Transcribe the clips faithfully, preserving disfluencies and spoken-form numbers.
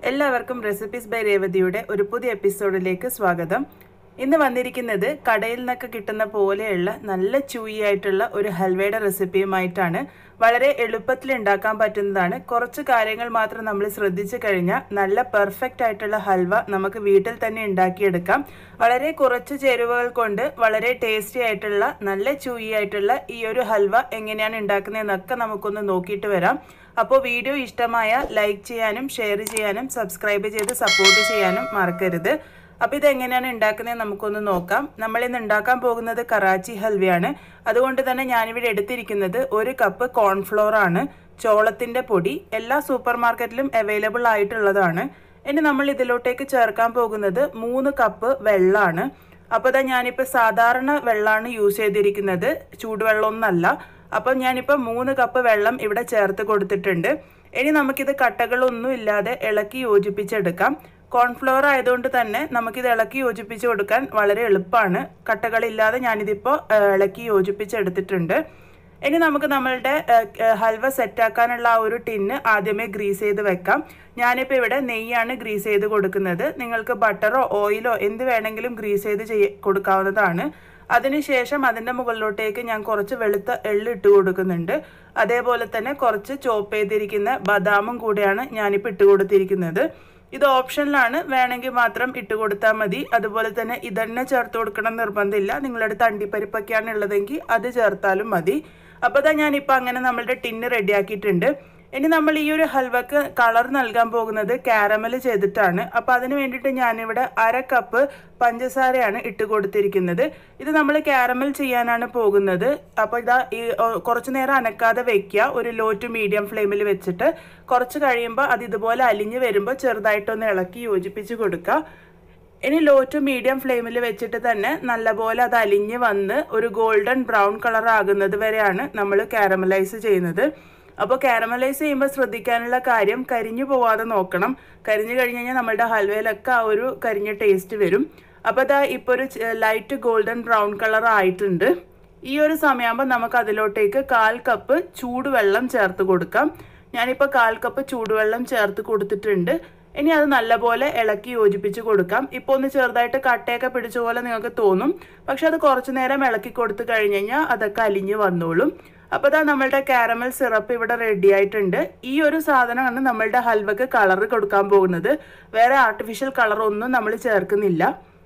എല്ലാവർക്കും recipes by രേവതിയുടെ ഒരു പുതിയ എപ്പിസോഡിലേക്ക് സ്വാഗതം. ഇന്ന് വന്നിരിക്കുന്നത് കടയിൽ നിന്നൊക്കെ കിട്ടുന്ന പോലെയുള്ള നല്ല ചൂയി ആയിട്ടുള്ള ഒരു ഹൽവയുടെ റെസിപ്പിയുമായിട്ടാണ്. വളരെ എളുപ്പത്തിൽ ഉണ്ടാക്കാൻ പറ്റുന്നതാണ്. കുറച്ച് കാര്യങ്ങൾ മാത്രം നമ്മൾ ശ്രദ്ധിച്ചു കഴിഞ്ഞാൽ നല്ല പെർഫെക്റ്റ് ആയിട്ടുള്ള ഹൽവ നമുക്ക് വീട്ടിൽ തന്നെ ഉണ്ടാക്കിയെടുക്കാം. വളരെ കുറച്ച് ചേരുവകൾ കൊണ്ട് വളരെ ടേസ്റ്റി ആയിട്ടുള്ള നല്ല ചൂയി ആയിട്ടുള്ള ഈ ഒരു ഹൽവ എങ്ങനെയാണ് ഉണ്ടാക്കുന്നതെന്നൊക്കെ നമുക്കൊന്ന് നോക്കിയിട്ട് വരാം. അപ്പോൾ വീഡിയോ ഇഷ്ടമായ ലൈക്ക് ചെയ്യാനും ഷെയർ ചെയ്യാനും സബ്സ്ക്രൈബ് ചെയ്ത് സപ്പോർട്ട് ചെയ്യാനും മറക്കരുത്. അപ്പോൾ ഇതെങ്ങനെയാണ് ഉണ്ടാക്കുന്നത് നമുക്കൊന്ന് നോക്കാം. നമ്മളിന്ന് ഉണ്ടാക്കാൻ പോകുന്നത് കറാച്ചി ഹൽവയാണ്. അതുകൊണ്ട് തന്നെ ഞാനിവിടെ എടുത്തിരിക്കുന്നത് ഒരു കപ്പ് കോൺഫ്ലോർ ആണ്, ചോളത്തിൻ്റെ പൊടി. എല്ലാ സൂപ്പർ മാർക്കറ്റിലും അവൈലബിൾ ആയിട്ടുള്ളതാണ്. ഇനി നമ്മൾ ഇതിലോട്ടേക്ക് ചേർക്കാൻ പോകുന്നത് മൂന്ന് കപ്പ് വെള്ളമാണ്. അപ്പോൾ ഇതാ ഞാനിപ്പോൾ സാധാരണ വെള്ളമാണ് യൂസ് ചെയ്തിരിക്കുന്നത്, ചൂടുവെള്ളമൊന്നല്ല. അപ്പം ഞാനിപ്പോൾ മൂന്ന് കപ്പ് വെള്ളം ഇവിടെ ചേർത്ത് കൊടുത്തിട്ടുണ്ട്. ഇനി നമുക്കിത് കട്ടകളൊന്നും ഇല്ലാതെ ഇളക്കി യോജിപ്പിച്ചെടുക്കാം. കോൺഫ്ലവർ ആയതുകൊണ്ട് തന്നെ നമുക്കിത് ഇളക്കി യോജിപ്പിച്ച് കൊടുക്കാൻ വളരെ എളുപ്പമാണ്. കട്ടകളില്ലാതെ ഞാനിതിപ്പോൾ ഇളക്കി യോജിപ്പിച്ചെടുത്തിട്ടുണ്ട്. ഇനി നമുക്ക് നമ്മളുടെ ഹൽവ സെറ്റാക്കാനുള്ള ആ ഒരു ടിന്ന് ആദ്യമേ ഗ്രീസ് ചെയ്ത് വെക്കാം. ഞാനിപ്പോൾ ഇവിടെ നെയ്യാണ് ഗ്രീസ് ചെയ്ത് കൊടുക്കുന്നത്. നിങ്ങൾക്ക് ബട്ടറോ ഓയിലോ എന്ത് വേണമെങ്കിലും ഗ്രീസ് ചെയ്ത് ചെയ്യ കൊടുക്കാവുന്നതാണ്. അതിനുശേഷം അതിൻ്റെ മുകളിലോട്ടേക്ക് ഞാൻ കുറച്ച് വെളുത്ത എള്ള് ഇട്ട് കൊടുക്കുന്നുണ്ട്. അതേപോലെ തന്നെ കുറച്ച് ചോപ്പ് ചെയ്തിരിക്കുന്ന ബദാമും കൂടെയാണ് ഞാനിപ്പോൾ ഇട്ട് കൊടുത്തിരിക്കുന്നത്. ഇത് ഓപ്ഷനിലാണ്, വേണമെങ്കിൽ മാത്രം ഇട്ട് കൊടുത്താൽ മതി. അതുപോലെ തന്നെ ഇതന്നെ ചേർത്ത് കൊടുക്കണം നിർബന്ധമില്ല. നിങ്ങളുടെ അടുത്ത് അണ്ടിപ്പരിപ്പൊക്കെയാണ് ഉള്ളതെങ്കിൽ അത് ചേർത്താലും മതി. അപ്പോൾ ഇതാ ഞാനിപ്പോൾ അങ്ങനെ നമ്മളുടെ ടിന്ന് റെഡിയാക്കിയിട്ടുണ്ട്. ഇനി നമ്മൾ ഈ ഒരു ഹൽവക്ക് കളർ നൽകാൻ പോകുന്നത് കാരമൽ ചെയ്തിട്ടാണ്. അപ്പോൾ അതിന് വേണ്ടിയിട്ട് ഞാനിവിടെ അര കപ്പ് പഞ്ചസാരയാണ് ഇട്ട് കൊടുത്തിരിക്കുന്നത്. ഇത് നമ്മൾ കാരമൽ ചെയ്യാനാണ് പോകുന്നത്. അപ്പോൾ ഇതാ ഈ കുറച്ച് നേരം അനക്കാതെ വെക്കുക, ഒരു ലോ ടു മീഡിയം ഫ്ലെയിമിൽ വെച്ചിട്ട്. കുറച്ച് കഴിയുമ്പോൾ അത് ഇതുപോലെ അലിഞ്ഞ് വരുമ്പോൾ ചെറുതായിട്ടൊന്ന് ഇളക്കി യോജിപ്പിച്ച് കൊടുക്കുക. ഇനി ലോ ടു മീഡിയം ഫ്ലെയിമിൽ വെച്ചിട്ട് തന്നെ നല്ലപോലെ അത് അലിഞ്ഞ് വന്ന് ഒരു ഗോൾഡൻ ബ്രൗൺ കളർ ആകുന്നത് വരെയാണ് നമ്മൾ കാരമലൈസ് ചെയ്യുന്നത്. അപ്പോൾ കാരമലൈസ് ചെയ്യുമ്പോൾ ശ്രദ്ധിക്കാനുള്ള കാര്യം കരിഞ്ഞു പോവാതെ നോക്കണം. കരിഞ്ഞു കഴിഞ്ഞ് കഴിഞ്ഞാൽ നമ്മളുടെ ഹൽവയിലൊക്കെ ആ ഒരു കരിഞ്ഞ ടേസ്റ്റ് വരും. അപ്പോൾ അതാ ഇപ്പോൾ ഒരു ലൈറ്റ് ഗോൾഡൻ ബ്രൗൺ കളർ ആയിട്ടുണ്ട്. ഈ ഒരു സമയമാകുമ്പോൾ നമുക്ക് അതിലോട്ടേക്ക് കാൽ കപ്പ് ചൂടുവെള്ളം ചേർത്ത് കൊടുക്കാം. ഞാനിപ്പോൾ കാൽ കപ്പ് ചൂടുവെള്ളം ചേർത്ത് കൊടുത്തിട്ടുണ്ട്. ഇനി അത് നല്ലപോലെ ഇളക്കി യോജിപ്പിച്ച് കൊടുക്കാം. ഇപ്പോൾ ഒന്ന് ചെറുതായിട്ട് കട്ടയൊക്കെ പിടിച്ച പോലെ നിങ്ങൾക്ക് തോന്നും, പക്ഷെ അത് കുറച്ചു നേരം ഇളക്കി കൊടുത്തു കഴിഞ്ഞ് കഴിഞ്ഞാൽ അതൊക്കെ അലിഞ്ഞ് വന്നോളും. അപ്പോൾ ഇതാ നമ്മളുടെ കാരമൽ സിറപ്പ് ഇവിടെ റെഡി ആയിട്ടുണ്ട്. ഈ ഒരു സാധനമാണ് നമ്മളുടെ ഹൽവക്ക് കളർ കൊടുക്കാൻ പോകുന്നത്. വേറെ ആർട്ടിഫിഷ്യൽ കളറൊന്നും നമ്മൾ ചേർക്കുന്നില്ല.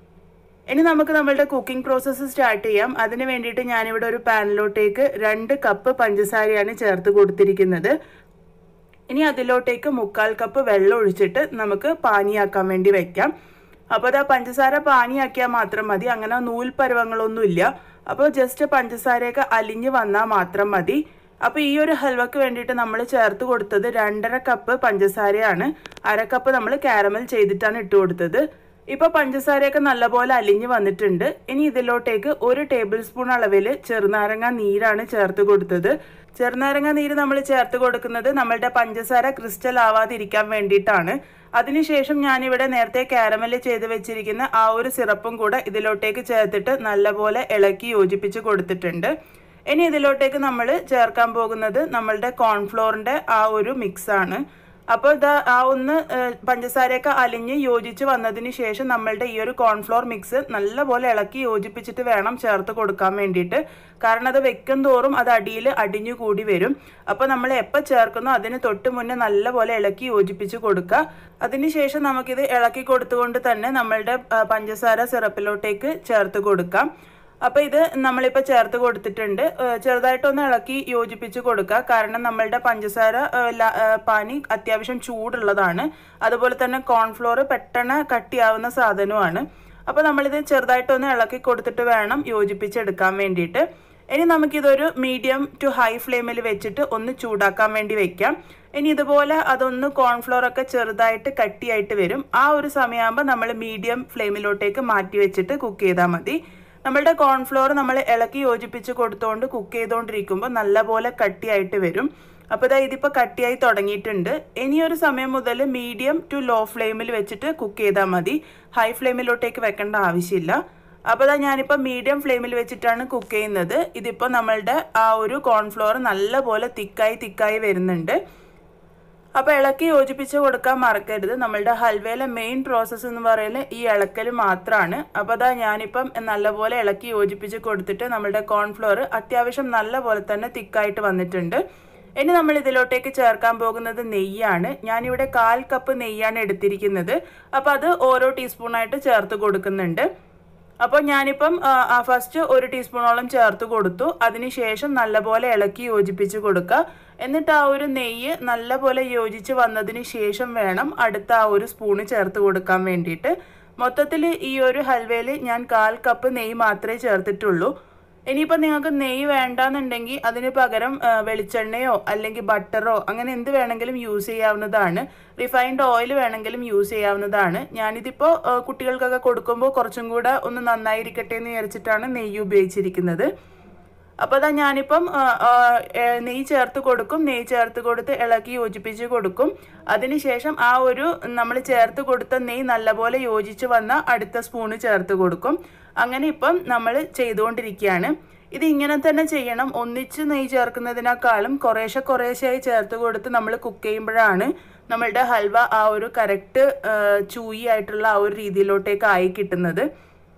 ഇനി നമുക്ക് നമ്മളുടെ കുക്കിംഗ് പ്രോസസ്സ് സ്റ്റാർട്ട് ചെയ്യാം. അതിന് വേണ്ടിയിട്ട് ഞാനിവിടെ ഒരു പാനിലോട്ടേക്ക് രണ്ട് കപ്പ് പഞ്ചസാരയാണ് ചേർത്ത് കൊടുത്തിരിക്കുന്നത്. ഇനി അതിലോട്ടേക്ക് മുക്കാൽ കപ്പ് വെള്ളം ഒഴിച്ചിട്ട് നമുക്ക് പാനിയാക്കാൻ വേണ്ടി വെക്കാം. അപ്പോൾ അത് ആ പഞ്ചസാര പാനിയാക്കിയാൽ മാത്രം മതി. അങ്ങനെ നൂൽപ്പരുവങ്ങളൊന്നുമില്ല. അപ്പോൾ ജസ്റ്റ് പഞ്ചസാരയൊക്കെ അലിഞ്ഞ് വന്നാൽ മാത്രം മതി. അപ്പോൾ ഈ ഒരു ഹൽവക്ക് വേണ്ടിയിട്ട് നമ്മൾ ചേർത്ത് കൊടുത്തത് രണ്ടര കപ്പ് പഞ്ചസാരയാണ്. അര കപ്പ് നമ്മൾ കാരമൽ ചെയ്തിട്ടാണ് ഇട്ട് കൊടുത്തത്. ഇപ്പോൾ പഞ്ചസാരയൊക്കെ നല്ലപോലെ അലിഞ്ഞ് വന്നിട്ടുണ്ട്. ഇനി ഇതിലോട്ടേക്ക് ഒരു ടേബിൾ സ്പൂൺ അളവിൽ ചെറുനാരങ്ങ നീരാണ് ചേർത്ത് കൊടുത്തത്. ചെറുനാരങ്ങ നീര് നമ്മൾ ചേർത്ത് കൊടുക്കുന്നത് നമ്മളുടെ പഞ്ചസാര ക്രിസ്റ്റൽ ആവാതിരിക്കാൻ വേണ്ടിയിട്ടാണ്. അതിനുശേഷം ഞാനിവിടെ നേരത്തെ കാരമൽ ചെയ്ത് വെച്ചിരിക്കുന്ന ആ ഒരു സിറപ്പും കൂടെ ഇതിലോട്ടേക്ക് ചേർത്തിട്ട് നല്ലപോലെ ഇളക്കി യോജിപ്പിച്ച് കൊടുത്തിട്ടുണ്ട്. ഇനി ഇതിലോട്ടേക്ക് നമ്മൾ ചേർക്കാൻ പോകുന്നത് നമ്മളുടെ കോൺഫ്ലോറിൻ്റെ ആ ഒരു മിക്സാണ്. അപ്പോൾ ഇതാ ആ ഒന്ന് പഞ്ചസാരയൊക്കെ അലിഞ്ഞ് യോജിച്ച് വന്നതിന് ശേഷം നമ്മളുടെ ഈ ഒരു കോൺഫ്ലോർ മിക്സ് നല്ലപോലെ ഇളക്കി യോജിപ്പിച്ചിട്ട് വേണം ചേർത്ത് കൊടുക്കാൻ വേണ്ടിയിട്ട്. കാരണം അത് വെക്കും തോറും അത് അടിയിൽ അടിഞ്ഞു കൂടി വരും. അപ്പോൾ നമ്മൾ എപ്പോൾ ചേർക്കുന്നോ അതിന് തൊട്ട് മുന്നേ നല്ലപോലെ ഇളക്കി യോജിപ്പിച്ച് കൊടുക്കുക. അതിനുശേഷം നമുക്കിത് ഇളക്കി കൊടുത്തുകൊണ്ട് തന്നെ നമ്മളുടെ പഞ്ചസാര സിറപ്പിലോട്ടേക്ക് ചേർത്ത് കൊടുക്കാം. അപ്പോൾ ഇത് നമ്മളിപ്പോൾ ചേർത്ത് കൊടുത്തിട്ടുണ്ട്. ചെറുതായിട്ടൊന്ന് ഇളക്കി യോജിപ്പിച്ച് കൊടുക്കുക. കാരണം നമ്മളുടെ പഞ്ചസാര പാനി അത്യാവശ്യം ചൂടുള്ളതാണ്. അതുപോലെ തന്നെ കോൺഫ്ലോർ പെട്ടെന്ന് കട്ടിയാവുന്ന സാധനമാണ്. അപ്പോൾ നമ്മളിത് ചെറുതായിട്ടൊന്ന് ഇളക്കി കൊടുത്തിട്ട് വേണം യോജിപ്പിച്ചെടുക്കാൻ വേണ്ടിയിട്ട്. ഇനി നമുക്കിതൊരു മീഡിയം ടു ഹൈ ഫ്ലെയിമിൽ വെച്ചിട്ട് ഒന്ന് ചൂടാക്കാൻ വേണ്ടി വെക്കാം. ഇനി ഇതുപോലെ അതൊന്ന് കോൺഫ്ലോറൊക്കെ ചെറുതായിട്ട് കട്ടിയായിട്ട് വരും. ആ ഒരു സമയമാകുമ്പോൾ നമ്മൾ മീഡിയം ഫ്ലെയിമിലോട്ടേക്ക് മാറ്റി വെച്ചിട്ട് കുക്ക് ചെയ്താൽ മതി. നമ്മളുടെ കോൺഫ്ലോർ നമ്മൾ ഇളക്കി യോജിപ്പിച്ച് കൊടുത്തുകൊണ്ട് കുക്ക് ചെയ്തുകൊണ്ടിരിക്കുമ്പോൾ നല്ലപോലെ കട്ടിയായിട്ട് വരും. അപ്പോൾ ഇതാ ഇതിപ്പോൾ കട്ടിയായി തുടങ്ങിയിട്ടുണ്ട്. ഇനിയൊരു സമയം മുതൽ മീഡിയം ടു ലോ ഫ്ലെയിമിൽ വെച്ചിട്ട് കുക്ക് ചെയ്താൽ മതി. ഹൈ ഫ്ലെയിമിലോട്ടേക്ക് വെക്കേണ്ട ആവശ്യമില്ല. അപ്പോൾ ഇതാ ഞാനിപ്പോൾ മീഡിയം ഫ്ലെയിമിൽ വെച്ചിട്ടാണ് കുക്ക് ചെയ്യുന്നത്. ഇതിപ്പോൾ നമ്മളുടെ ആ ഒരു കോൺഫ്ലോർ നല്ലപോലെ തിക്കായി തിക്കായി വരുന്നുണ്ട്. അപ്പോൾ ഇളക്കി യോജിപ്പിച്ച് കൊടുക്കാൻ മറക്കരുത്. നമ്മളുടെ ഹൽവയിലെ മെയിൻ പ്രോസസ്സ് എന്ന് പറയുന്നത് ഈ ഇളക്കൽ മാത്രമാണ്. അപ്പോൾ അതാ ഞാനിപ്പം നല്ലപോലെ ഇളക്കി യോജിപ്പിച്ച് കൊടുത്തിട്ട് നമ്മളുടെ കോൺഫ്ലോർ അത്യാവശ്യം നല്ലപോലെ തന്നെ തിക്കായിട്ട് വന്നിട്ടുണ്ട്. ഇനി നമ്മൾ ഇതിലോട്ടേക്ക് ചേർക്കാൻ പോകുന്നത് നെയ്യാണ്. ഞാനിവിടെ കാൽ കപ്പ് നെയ്യാണ് എടുത്തിരിക്കുന്നത്. അപ്പോൾ അത് ഓരോ ടീസ്പൂണായിട്ട് ചേർത്ത് കൊടുക്കുന്നുണ്ട്. അപ്പോൾ ഞാനിപ്പം ഫസ്റ്റ് ഒരു ടീസ്പൂണോളം ചേർത്ത് കൊടുത്തു. അതിനുശേഷം നല്ലപോലെ ഇളക്കി യോജിപ്പിച്ച് കൊടുക്കുക. എന്നിട്ട് ആ ഒരു നെയ്യ് നല്ലപോലെ യോജിച്ച് വന്നതിന് ശേഷം വേണം അടുത്ത ആ ഒരു സ്പൂണ് ചേർത്ത് കൊടുക്കാൻ വേണ്ടിയിട്ട്. മൊത്തത്തിൽ ഈ ഒരു ഹൽവയിൽ ഞാൻ കാൽ കപ്പ് നെയ്യ് മാത്രമേ ചേർത്തിട്ടുള്ളൂ. ഇനിയിപ്പോൾ നിങ്ങൾക്ക് നെയ്യ് വേണ്ടാന്നുണ്ടെങ്കിൽ അതിന് പകരം വെളിച്ചെണ്ണയോ അല്ലെങ്കിൽ ബട്ടറോ അങ്ങനെ എന്ത് വേണമെങ്കിലും യൂസ് ചെയ്യാവുന്നതാണ്. റിഫൈൻഡ് ഓയിൽ വേണമെങ്കിലും യൂസ് ചെയ്യാവുന്നതാണ്. ഞാനിതിപ്പോൾ കുട്ടികൾക്കൊക്കെ കൊടുക്കുമ്പോൾ കുറച്ചും കൂടെ ഒന്ന് നന്നായിരിക്കട്ടെ എന്ന് വിചാരിച്ചിട്ടാണ് നെയ്യ് ഉപയോഗിച്ചിരിക്കുന്നത്. അപ്പോൾ അതാ ഞാനിപ്പം നെയ്യ് ചേർത്ത് കൊടുക്കും. നെയ്യ് ചേർത്ത് കൊടുത്ത് ഇളക്കി യോജിപ്പിച്ച് കൊടുക്കും. അതിനുശേഷം ആ ഒരു നമ്മൾ ചേർത്ത് കൊടുത്ത നെയ്യ് നല്ലപോലെ യോജിച്ച് വന്ന അടുത്ത സ്പൂണ് ചേർത്ത് കൊടുക്കും. അങ്ങനെ ഇപ്പം നമ്മൾ ചെയ്തുകൊണ്ടിരിക്കുകയാണ്. ഇത് ഇങ്ങനെ തന്നെ ചെയ്യണം. ഒന്നിച്ച് നെയ്യ് ചേർക്കുന്നതിനേക്കാളും കുറേശ്ശെ കുറേശ്ശെയായി ചേർത്ത് കൊടുത്ത് നമ്മൾ കുക്ക് ചെയ്യുമ്പോഴാണ് നമ്മളുടെ ഹൽവ ആ ഒരു കറക്റ്റ് ചൂയി ആയിട്ടുള്ള ആ ഒരു രീതിയിലോട്ടേക്ക് ആയി കിട്ടുന്നത്.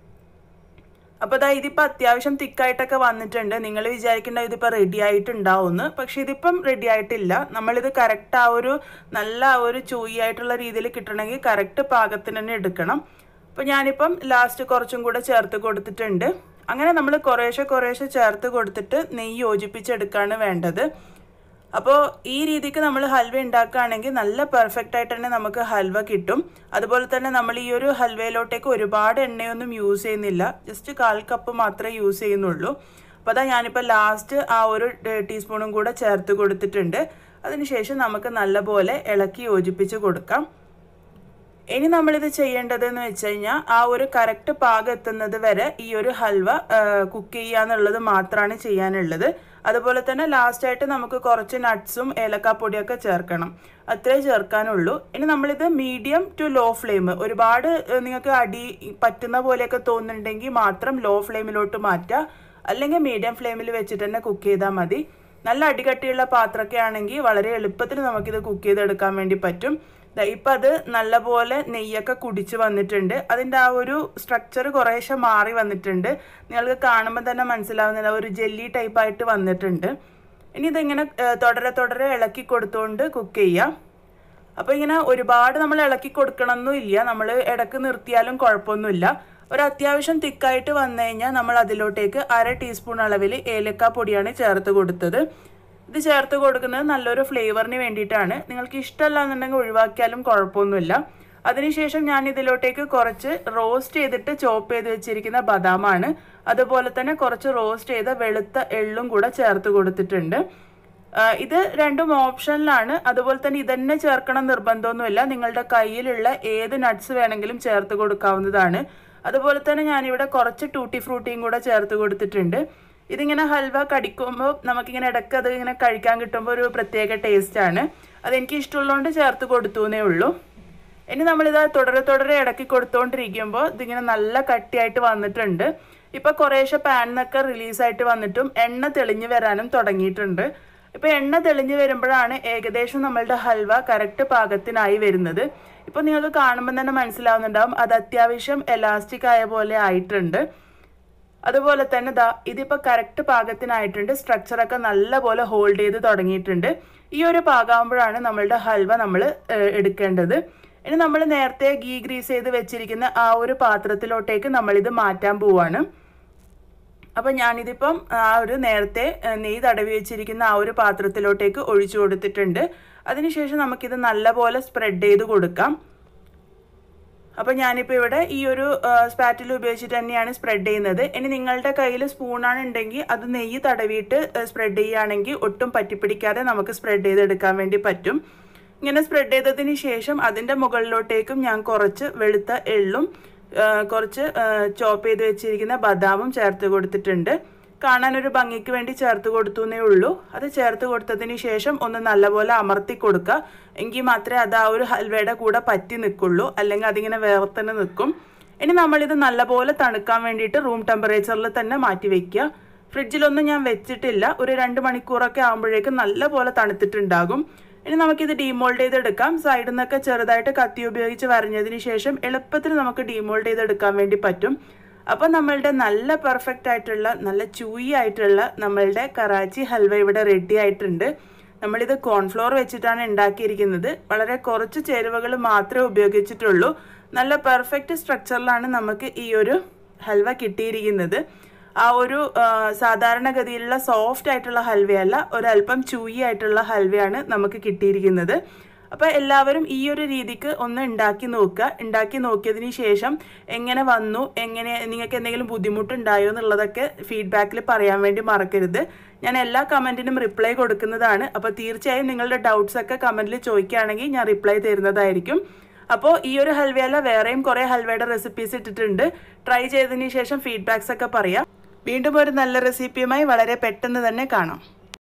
അപ്പോൾ അതാ ഇതിപ്പോൾ അത്യാവശ്യം തിക്കായിട്ടൊക്കെ വന്നിട്ടുണ്ട്. നിങ്ങൾ വിചാരിക്കേണ്ട ഇതിപ്പോൾ റെഡി ആയിട്ടുണ്ടാവുമെന്ന്. പക്ഷെ ഇതിപ്പം റെഡി ആയിട്ടില്ല. നമ്മളിത് കറക്റ്റ് ആ ഒരു നല്ല ആ ഒരു ചൂയി ആയിട്ടുള്ള രീതിയിൽ കിട്ടണമെങ്കിൽ കറക്റ്റ് പാകത്തിന് തന്നെ എടുക്കണം. അപ്പോൾ ഞാനിപ്പം ലാസ്റ്റ് കുറച്ചും കൂടെ ചേർത്ത് കൊടുത്തിട്ടുണ്ട്. അങ്ങനെ നമ്മൾ കുറേശ്ശെ കുറേശ്ശെ ചേർത്ത് കൊടുത്തിട്ട് നെയ്യ് യോജിപ്പിച്ചെടുക്കുകയാണ് വേണ്ടത്. അപ്പോൾ ഈ രീതിക്ക് നമ്മൾ ഹൽവ ഉണ്ടാക്കുകയാണെങ്കിൽ നല്ല പെർഫെക്റ്റ് ആയിട്ട് തന്നെ നമുക്ക് ഹൽവ കിട്ടും. അതുപോലെ തന്നെ നമ്മൾ ഈ ഒരു ഹൽവയിലോട്ടേക്ക് ഒരുപാട് എണ്ണയൊന്നും യൂസ് ചെയ്യുന്നില്ല. ജസ്റ്റ് കാൽ കപ്പ് മാത്രമേ യൂസ് ചെയ്യുന്നുള്ളൂ. അപ്പോൾ അതാ ഞാനിപ്പോൾ ലാസ്റ്റ് ആ ഒരു ടീസ്പൂണും കൂടെ ചേർത്ത് കൊടുത്തിട്ടുണ്ട്. അതിനുശേഷം നമുക്ക് നല്ലപോലെ ഇളക്കി യോജിപ്പിച്ച് കൊടുക്കാം. ഇനി നമ്മളിത് ചെയ്യേണ്ടതെന്ന് വെച്ച് കഴിഞ്ഞാൽ ആ ഒരു കറക്റ്റ് പാകം എത്തുന്നത് വരെ ഈ ഒരു ഹൽവ കുക്ക് ചെയ്യുക എന്നുള്ളത് മാത്രമാണ് ചെയ്യാനുള്ളത്. അതുപോലെ തന്നെ ലാസ്റ്റായിട്ട് നമുക്ക് കുറച്ച് നട്ട്സും ഏലക്കാപ്പൊടിയൊക്കെ ചേർക്കണം. അത്രേ ചേർക്കാനുള്ളൂ. ഇനി നമ്മളിത് മീഡിയം ടു ലോ ഫ്ലെയിം, ഒരുപാട് നിങ്ങൾക്ക് അടി പറ്റുന്ന പോലെയൊക്കെ തോന്നുന്നുണ്ടെങ്കിൽ മാത്രം ലോ ഫ്ലെയിമിലോട്ട് മാറ്റുക. അല്ലെങ്കിൽ മീഡിയം ഫ്ലെയിമിൽ വെച്ചിട്ട് തന്നെ കുക്ക് ചെയ്താൽ മതി. നല്ല അടികട്ടിയുള്ള പാത്രമൊക്കെ ആണെങ്കിൽ വളരെ എളുപ്പത്തിൽ നമുക്കിത് കുക്ക് ചെയ്തെടുക്കാൻ വേണ്ടി പറ്റും. ഇപ്പം അത് നല്ലപോലെ നെയ്യൊക്കെ കുടിച്ച് വന്നിട്ടുണ്ട്. അതിൻ്റെ ആ ഒരു സ്ട്രക്ചർ കുറേശ്ശെ മാറി വന്നിട്ടുണ്ട്. നിങ്ങൾക്ക് കാണുമ്പോൾ തന്നെ മനസ്സിലാവുന്നില്ല, ഒരു ജെല്ലി ടൈപ്പായിട്ട് വന്നിട്ടുണ്ട്. ഇനി ഇതിങ്ങനെ തുടരെ തുടരെ ഇളക്കി കൊടുത്തുകൊണ്ട് കുക്ക് ചെയ്യാം. അപ്പോൾ ഇങ്ങനെ ഒരുപാട് നമ്മൾ ഇളക്കി കൊടുക്കണമെന്നും ഇല്ല. നമ്മൾ ഇടയ്ക്ക് നിർത്തിയാലും കുഴപ്പമൊന്നുമില്ല. ഒരു അത്യാവശ്യം തിക്കായിട്ട് വന്നു കഴിഞ്ഞാൽ നമ്മൾ അതിലോട്ടേക്ക് അര ടീസ്പൂൺ അളവിൽ ഏലക്ക പൊടിയാണ് ചേർത്ത് കൊടുത്തത്. ഇത് ചേർത്ത് കൊടുക്കുന്നത് നല്ലൊരു ഫ്ലേവറിന് വേണ്ടിയിട്ടാണ്. നിങ്ങൾക്ക് ഇഷ്ടമല്ല എന്നുണ്ടെങ്കിൽ ഒഴിവാക്കിയാലും കുഴപ്പമൊന്നുമില്ല. അതിനുശേഷം ഞാൻ ഇതിലോട്ടേക്ക് കുറച്ച് റോസ്റ്റ് ചെയ്തിട്ട് ചോപ്പ് ചെയ്ത് വെച്ചിരിക്കുന്ന ബദാമാണ്, അതുപോലെ തന്നെ കുറച്ച് റോസ്റ്റ് ചെയ്ത വെളുത്ത എള്ളും കൂടെ ചേർത്ത് കൊടുത്തിട്ടുണ്ട്. ഇത് രണ്ടും ഓപ്ഷനിലാണ്. അതുപോലെ തന്നെ ഇതന്നെ ചേർക്കണം നിർബന്ധമൊന്നുമില്ല. നിങ്ങളുടെ കയ്യിലുള്ള ഏത് നട്ട്സ് വേണമെങ്കിലും ചേർത്ത് കൊടുക്കാവുന്നതാണ്. അതുപോലെ തന്നെ ഞാനിവിടെ കുറച്ച് ടൂട്ടി ഫ്രൂട്ടിയും കൂടെ ചേർത്ത് കൊടുത്തിട്ടുണ്ട്. ഇതിങ്ങനെ ഹൽവ കടിക്കുമ്പോൾ നമുക്കിങ്ങനെ ഇടയ്ക്ക് അത് ഇങ്ങനെ കഴിക്കാൻ കിട്ടുമ്പോൾ ഒരു പ്രത്യേക ടേസ്റ്റാണ്. അതെനിക്ക് ഇഷ്ടമുള്ളതുകൊണ്ട് ചേർത്ത് കൊടുത്തു എന്നേ ഉള്ളൂ. ഇനി നമ്മളിത് തുടരെ തുടരെ ഇടയ്ക്ക് കൊടുത്തുകൊണ്ടിരിക്കുമ്പോൾ ഇതിങ്ങനെ നല്ല കട്ടിയായിട്ട് വന്നിട്ടുണ്ട്. ഇപ്പോൾ കുറേശ്ശെ പാനിന്നൊക്കെ റിലീസായിട്ട് വന്നിട്ടും എണ്ണ തെളിഞ്ഞ് വരാനും തുടങ്ങിയിട്ടുണ്ട്. ഇപ്പോൾ എണ്ണ തെളിഞ്ഞ് വരുമ്പോഴാണ് ഏകദേശം നമ്മളുടെ ഹൽവ കറക്റ്റ് പാകത്തിനായി വരുന്നത്. ഇപ്പോൾ നിങ്ങൾക്ക് കാണുമ്പോൾ തന്നെ മനസ്സിലാവുന്നുണ്ടാവും അത് അത്യാവശ്യം എലാസ്റ്റിക് ആയ പോലെ ആയിട്ടുണ്ട്. അതുപോലെ തന്നെ ദാ ഇതിപ്പോൾ കറക്റ്റ് പാകത്തിനായിട്ടുണ്ട്. സ്ട്രക്ചറൊക്കെ നല്ലപോലെ ഹോൾഡ് ചെയ്ത് തുടങ്ങിയിട്ടുണ്ട്. ഈ ഒരു പാകമാകുമ്പോഴാണ് നമ്മളുടെ ഹൽവ നമ്മൾ എടുക്കേണ്ടത്. ഇനി നമ്മൾ നേരത്തെ ഗീ ഗ്രീസ് ചെയ്ത് വെച്ചിരിക്കുന്ന ആ ഒരു പാത്രത്തിലോട്ടേക്ക് നമ്മളിത് മാറ്റാൻ പോവാണ്. അപ്പം ഞാനിതിപ്പം ആ ഒരു നേരത്തെ നെയ്യ് തടവി വെച്ചിരിക്കുന്ന ആ ഒരു പാത്രത്തിലോട്ടേക്ക് ഒഴിച്ചു കൊടുത്തിട്ടുണ്ട്. അതിനുശേഷം നമുക്കിത് നല്ലപോലെ സ്പ്രെഡ് ചെയ്ത് കൊടുക്കാം. അപ്പോൾ ഞാനിപ്പോൾ ഇവിടെ ഈ ഒരു സ്പാറ്റിൽ ഉപയോഗിച്ചിട്ട് തന്നെയാണ് സ്പ്രെഡ് ചെയ്യുന്നത്. ഇനി നിങ്ങളുടെ കയ്യിൽ സ്പൂണാണ് ഉണ്ടെങ്കിൽ അത് നെയ്യ് തടവിയിട്ട് സ്പ്രെഡ് ചെയ്യുകയാണെങ്കിൽ ഒട്ടും പറ്റിപ്പിടിക്കാതെ നമുക്ക് സ്പ്രെഡ് ചെയ്തെടുക്കാൻ വേണ്ടി പറ്റും. ഇങ്ങനെ സ്പ്രെഡ് ചെയ്തതിന് ശേഷം അതിൻ്റെ മുകളിലോട്ടേക്കും ഞാൻ കുറച്ച് വെളുത്ത എള്ളും കുറച്ച് ചോപ്പ് ചെയ്ത് വെച്ചിരിക്കുന്ന ബദാമും ചേർത്ത് കൊടുത്തിട്ടുണ്ട്. കാണാനൊരു ഭംഗിക്ക് വേണ്ടി ചേർത്ത് കൊടുത്തു എന്നേ ഉള്ളൂ. അത് ചേർത്ത് കൊടുത്തതിന് ശേഷം ഒന്ന് നല്ലപോലെ അമർത്തി കൊടുക്കുക. എങ്കിൽ മാത്രമേ അത് ആ ഒരു ഹൽവയുടെ കൂടെ പറ്റി നിൽക്കുള്ളൂ, അല്ലെങ്കിൽ അതിങ്ങനെ വേർത്തന്നെ നിൽക്കും. ഇനി നമ്മളിത് നല്ലപോലെ തണുക്കാൻ വേണ്ടിയിട്ട് റൂം ടെമ്പറേച്ചറിൽ തന്നെ മാറ്റി വയ്ക്കുക. ഫ്രിഡ്ജിലൊന്നും ഞാൻ വെച്ചിട്ടില്ല. ഒരു രണ്ട് മണിക്കൂറൊക്കെ ആകുമ്പോഴേക്കും നല്ലപോലെ തണുത്തിട്ടുണ്ടാകും. ഇനി നമുക്കിത് ഡീമോൾഡ് ചെയ്തെടുക്കാം. സൈഡിൽ നിന്നൊക്കെ ചെറുതായിട്ട് കത്തി ഉപയോഗിച്ച് വരഞ്ഞതിന് ശേഷം എളുപ്പത്തിൽ നമുക്ക് ഡീമോൾഡ് ചെയ്തെടുക്കാൻ വേണ്ടി പറ്റും. അപ്പോൾ നമ്മളുടെ നല്ല പെർഫെക്റ്റ് ആയിട്ടുള്ള നല്ല ചൂയി ആയിട്ടുള്ള നമ്മളുടെ കറാച്ചി ഹൽവ ഇവിടെ റെഡി ആയിട്ടുണ്ട്. നമ്മളിത് കോൺഫ്ലോർ വെച്ചിട്ടാണ് ഉണ്ടാക്കിയിരിക്കുന്നത്. വളരെ കുറച്ച് ചേരുവകൾ മാത്രമേ ഉപയോഗിച്ചിട്ടുള്ളൂ. നല്ല പെർഫെക്റ്റ് സ്ട്രക്ചറിലാണ് നമുക്ക് ഈ ഒരു ഹൽവ കിട്ടിയിരിക്കുന്നത്. ആ ഒരു സാധാരണഗതിയിലുള്ള സോഫ്റ്റ് ആയിട്ടുള്ള ഹൽവയല്ല, ഒരല്പം ചൂയി ആയിട്ടുള്ള ഹൽവയാണ് നമുക്ക് കിട്ടിയിരിക്കുന്നത്. അപ്പോൾ എല്ലാവരും ഈ ഒരു രീതിക്ക് ഒന്ന് ഉണ്ടാക്കി നോക്കുക. ഉണ്ടാക്കി നോക്കിയതിന് ശേഷം എങ്ങനെ വന്നു, എങ്ങനെ നിങ്ങൾക്ക് എന്തെങ്കിലും ബുദ്ധിമുട്ടുണ്ടായോ എന്നുള്ളതൊക്കെ ഫീഡ്ബാക്കിൽ പറയാൻ വേണ്ടി മറക്കരുത്. ഞാൻ എല്ലാ കമൻറ്റിനും റിപ്ലൈ കൊടുക്കുന്നതാണ്. അപ്പോൾ തീർച്ചയായും നിങ്ങളുടെ ഡൗട്ട്സ് ഒക്കെ കമൻറ്റിൽ ചോദിക്കുകയാണെങ്കിൽ ഞാൻ റിപ്ലൈ തരുന്നതായിരിക്കും. അപ്പോൾ ഈ ഒരു ഹൽവയല്ല, വേറെയും കുറേ ഹൽവയുടെ റെസിപ്പീസ് ഇട്ടിട്ടുണ്ട്. ട്രൈ ചെയ്തതിന് ശേഷം ഫീഡ്ബാക്സ് ഒക്കെ പറയാം. വീണ്ടും ഒരു നല്ല റെസിപ്പിയുമായി വളരെ പെട്ടെന്ന് തന്നെ കാണാം.